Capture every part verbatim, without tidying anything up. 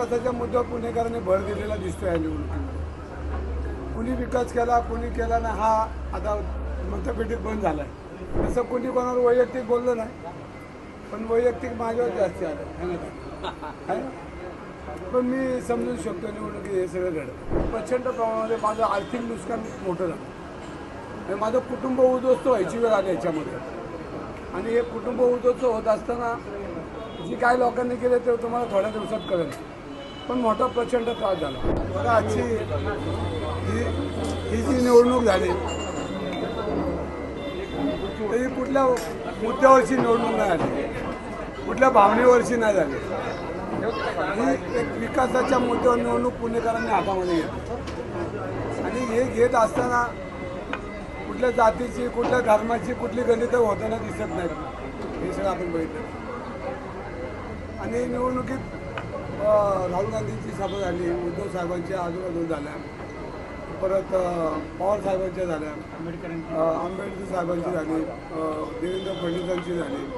विकासाच्या मुद्द्यावर पुणेकरांनी भर दिलेला दिसतो या निवडणुकीमध्ये. कुणी विकास केला कुणी केला नाही हा आता मतपेटीत बंद झाला आहे. तसं कुणी कोणावर वैयक्तिक बोललं नाही, पण वैयक्तिक माझ्यावर जास्त आलं आहे ना. पण मी समजून शकतो निवडणुकीत हे सगळं घडतं. प्रचंड प्रमाणामध्ये माझं आर्थिक नुकसान मोठं झालं आणि माझं कुटुंब उद्ध्वस्त व्हायची वेळ आली याच्यामध्ये. आणि हे कुटुंब उद्ध्वस्त होत असताना जी काय लोकांनी केलं ते तुम्हाला थोड्या दिवसात कळेल, पण मोठा प्रचंड त्रास झाला. बघा आजची ही ही जी निवडणूक झाली तरी कुठल्या मुद्द्यावरची निवडणूक नाही झाली, कुठल्या भावनेवरची नाही झाली. ही एक विकासाच्या मुद्द्यावर निवडणूक पुणेकरांनी हातामध्ये घेतली आणि हे घेत असताना कुठल्या जातीची कुठल्या धर्माची कुठली गणितं होताना दिसत नाहीत. हे सगळं आपण बघितलं. आणि निवडणुकीत राहुल गांधींची सभा झाली, उद्धव साहेबांच्या आजूबाजू झाल्या, परत पवार साहेबांच्या झाल्या, आंबेडकर आंबेडकर साहेबांची झाली, देवेंद्र फडणवीसांची झाली,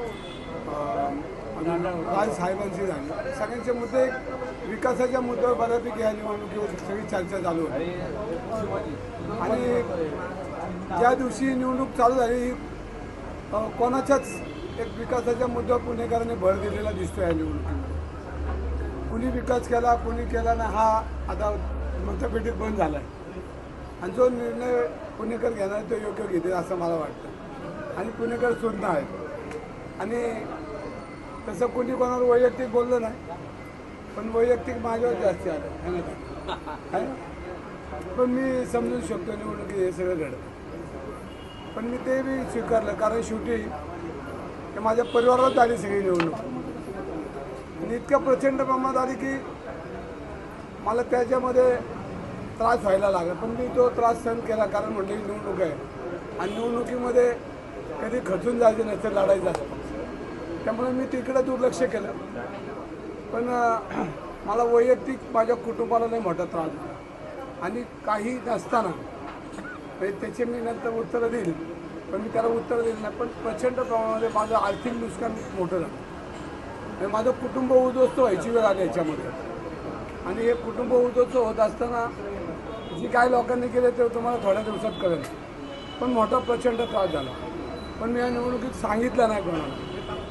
राज साहेबांची झाली. सगळ्यांचे मुद्दे विकासाच्या मुद्द्यावर बऱ्यापैकी या निवडणुकीवर सगळी चर्चा चालू होती. आणि ज्या दिवशी निवडणूक चालू झाली कोणाच्याच एक विकासाच्या मुद्द्यावर पुणेकरांनी भर दिलेला दिसतो या निवडणुकीमध्ये. कुणी विकास केला कुणी केला नाही हा आता मतपेटीत बंद झाला आहे. आणि जो निर्णय पुणेकर घेणार तो योग्य घेतील असं मला वाटतं. आणि पुणेकर सुद्धा आहेत. आणि तसं कुणी कोणावर वैयक्तिक बोललं नाही, पण वैयक्तिक माझ्यावर जास्त आलं आहे ना. पण मी समजून शकतो निवडणुकीत हे सगळं घडतं. पण मी ते बी स्वीकारलं, कारण शेवटी ते माझ्या परिवारात आली सगळी निवडणूक आणि इतक्या प्रचंड प्रमाणात आली की मला त्याच्यामध्ये त्रास व्हायला लागला. पण मी तो त्रास सहन केला, कारण म्हटलं ही निवडणूक आहे आणि निवडणुकीमध्ये कधी खचून जायचं नसतं, लढायचं असतं. त्यामुळे मी तिकडं दुर्लक्ष केलं. पण मला वैयक्तिक माझ्या कुटुंबाला नाही मोठा त्रास झाला आणि काही नसताना म्हणजे त्याचे मी नंतर उत्तरं देईल, पण मी त्याला उत्तर दिलं नाही. पण प्रचंड प्रमाणामध्ये माझं आर्थिक नुकसान मोठं झालं आणि माझं कुटुंब उद्ध्वस्त व्हायची वेळ आली याच्यामध्ये. आणि हे कुटुंब उद्ध्वस्त होत असताना जी काय लोकांनी केलं ते तुम्हाला थोड्या दिवसात कळेल, पण मोठा प्रचंड त्रास झाला. पण मी या निवडणुकीत सांगितलं नाही कोणाला.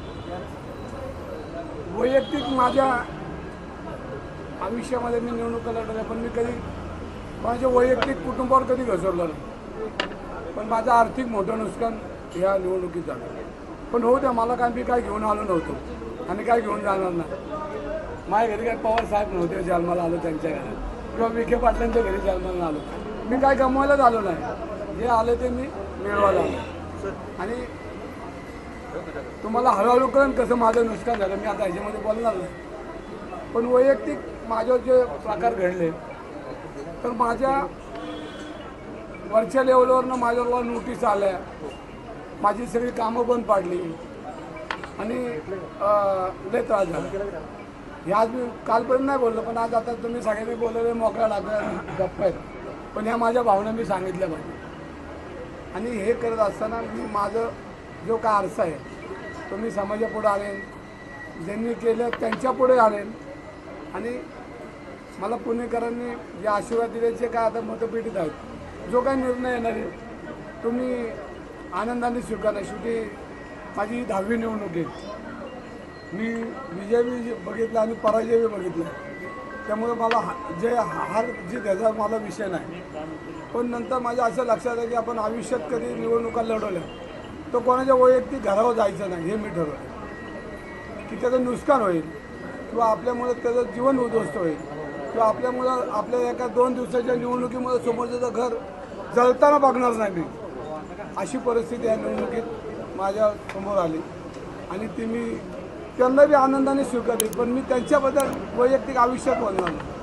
वैयक्तिक माझ्या आयुष्यामध्ये मी निवडणुका लढवल्या, पण मी कधी माझ्या वैयक्तिक कुटुंबावर कधी घसरलो नाही. पण माझं आर्थिक मोठं नुकसान ह्या निवडणुकीत झालं. पण होऊ द्या, मला काय मी काय घेऊन आलो नव्हतो आणि काय घेऊन जाणार नाही. माझ्या घरी काय पवार साहेब नव्हते जन्माला आलो त्यांच्या घरात, किंवा विखे पाटलांच्या घरी जन्माला आलो. मी काय गमवायलाच आलो नाही, जे आले ते मी मिळवायला आलो. आणि तुम्हाला हळूहळू कळून कसं माझं नुकसान झालं, मी आता ह्याच्यामध्ये बोलणार नाही. पण वैयक्तिक माझ्यावर जे प्रकार घडले तर माझ्या वरच्या लेवलवरनं माझ्यावर नोटीस आल्या, माझी सगळी कामं बंद पाडली आणि लय त्रास झाला. हे आज मी कालपर्यंत नाही बोललो, पण आज आता तुम्ही सगळ्यांनी बोलले मोकळ्या लागल्या गप्पा आहेत. पण ह्या माझ्या भावना मी सांगितल्या पाहिजे. आणि हे करत असताना मी माझं जो काय आरसा आहे तो मी समाजापुढे आणेन, ज्यांनी केलं त्यांच्यापुढे आणेन. आणि मला पुणेकरांनी जे आशीर्वाद दिले जे काय आता मतपेटीत आहेत, जो काय निर्णय येणार आहे तो मी आनंदाने स्वीकारणार. शेवटी माझी दहावी निवडणूक आहे. मी विजय बी बघितला आणि पराजय बी बघितला, त्यामुळे मला जे हार जी त्याचा मला विषय नाही. पण नंतर माझ्या असं लक्षात आहे की आपण आयुष्यात कधी निवडणुका लढवल्या तर कोणाच्या वैयक्तिक घरावर जायचं नाही, हे मी ठरवलं. की त्याचं नुकसान होईल किंवा आपल्यामुळे त्याचं जीवन उद्ध्वस्त होईल किंवा आपल्यामुळं आपल्या एका दोन दिवसाच्या निवडणुकीमुळे समोरचं घर जळताना बघणार नाही मी, अशी परिस्थिती या निवडणुकीत माझ्या समोर आली. आणि ती मी त्यांना बी आनंदाने स्वीकारली, पण मी त्यांच्याबद्दल वैयक्तिक आयुष्यात बोलणार नाही.